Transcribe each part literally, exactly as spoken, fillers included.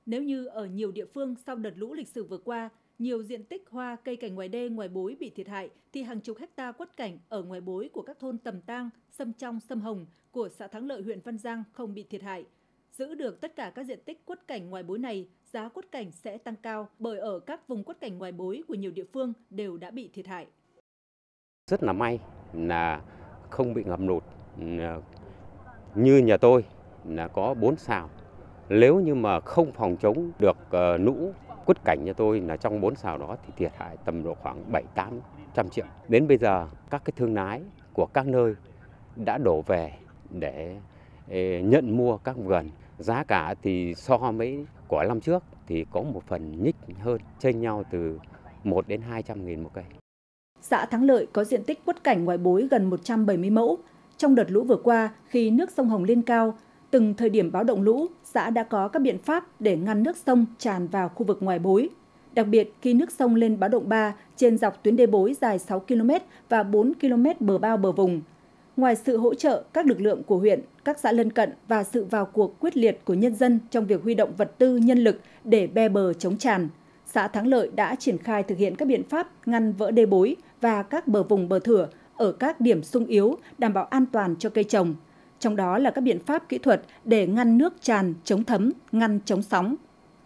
Nếu như ở nhiều địa phương sau đợt lũ lịch sử vừa qua, nhiều diện tích hoa cây cảnh ngoài đê, ngoài bối bị thiệt hại, thì hàng chục hecta quất cảnh ở ngoài bối của các thôn Tầm Tang, Sâm Trong, Sâm Hồng của xã Thắng Lợi, huyện Văn Giang không bị thiệt hại. Giữ được tất cả các diện tích quất cảnh ngoài bối này, giá quất cảnh sẽ tăng cao bởi ở các vùng quất cảnh ngoài bối của nhiều địa phương đều đã bị thiệt hại. Rất là may là không bị ngập lụt. Như nhà tôi là có bốn sào. Nếu như mà không phòng chống được uh, lũ, quất cảnh nhà tôi là trong bốn sào đó thì thiệt hại tầm độ khoảng bảy tám trăm triệu. Đến bây giờ các cái thương lái của các nơi đã đổ về để eh, nhận mua các vườn. Giá cả thì so với của năm trước thì có một phần nhích hơn, chênh nhau từ một đến hai trăm nghìn một cây. Xã Thắng Lợi có diện tích quất cảnh ngoài bối gần một trăm bảy mươi mẫu. Trong đợt lũ vừa qua, khi nước sông Hồng lên cao, từng thời điểm báo động lũ, xã đã có các biện pháp để ngăn nước sông tràn vào khu vực ngoài bối. Đặc biệt, khi nước sông lên báo động ba trên dọc tuyến đê bối dài sáu ki lô mét và bốn ki lô mét bờ bao bờ vùng. Ngoài sự hỗ trợ các lực lượng của huyện, các xã lân cận và sự vào cuộc quyết liệt của nhân dân trong việc huy động vật tư, nhân lực để be bờ chống tràn, xã Thắng Lợi đã triển khai thực hiện các biện pháp ngăn vỡ đê bối và các bờ vùng bờ thửa ở các điểm xung yếu, đảm bảo an toàn cho cây trồng. Trong đó là các biện pháp kỹ thuật để ngăn nước tràn, chống thấm, ngăn chống sóng.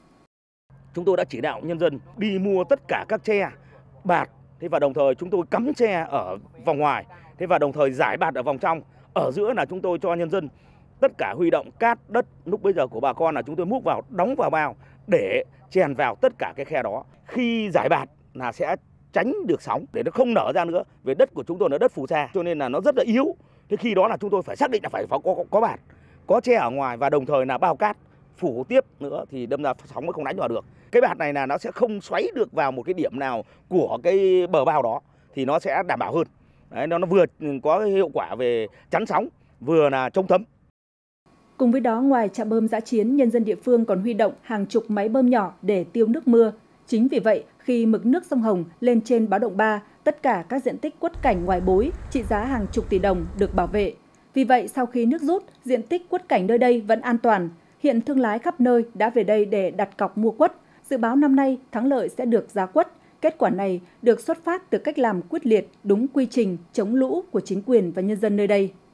Chúng tôi đã chỉ đạo nhân dân đi mua tất cả các tre, bạt, thế và đồng thời chúng tôi cắm tre ở vòng ngoài, thế và đồng thời giải bạt ở vòng trong. Ở giữa là chúng tôi cho nhân dân tất cả huy động cát, đất lúc bây giờ của bà con là chúng tôi múc vào, đóng vào bao để chèn vào tất cả cái khe đó. Khi giải bạt là sẽ tránh được sóng để nó không nở ra nữa. Về đất của chúng tôi là đất phù sa cho nên là nó rất là yếu. Thế khi đó là chúng tôi phải xác định là phải có, có, có bạt, có tre ở ngoài và đồng thời là bao cát phủ tiếp nữa thì đâm ra sóng mới không đánh vào được. Cái bạt này là nó sẽ không xoáy được vào một cái điểm nào của cái bờ bao đó thì nó sẽ đảm bảo hơn. Đấy, nó, nó vừa có hiệu quả về chắn sóng, vừa là chống thấm. Cùng với đó, ngoài trạm bơm dã chiến, nhân dân địa phương còn huy động hàng chục máy bơm nhỏ để tiêu nước mưa. Chính vì vậy, khi mực nước sông Hồng lên trên báo động ba, tất cả các diện tích quất cảnh ngoài bối trị giá hàng chục tỷ đồng được bảo vệ. Vì vậy, sau khi nước rút, diện tích quất cảnh nơi đây vẫn an toàn. Hiện thương lái khắp nơi đã về đây để đặt cọc mua quất. Dự báo năm nay, Thắng Lợi sẽ được giá quất. Kết quả này được xuất phát từ cách làm quyết liệt, đúng quy trình chống lũ của chính quyền và nhân dân nơi đây.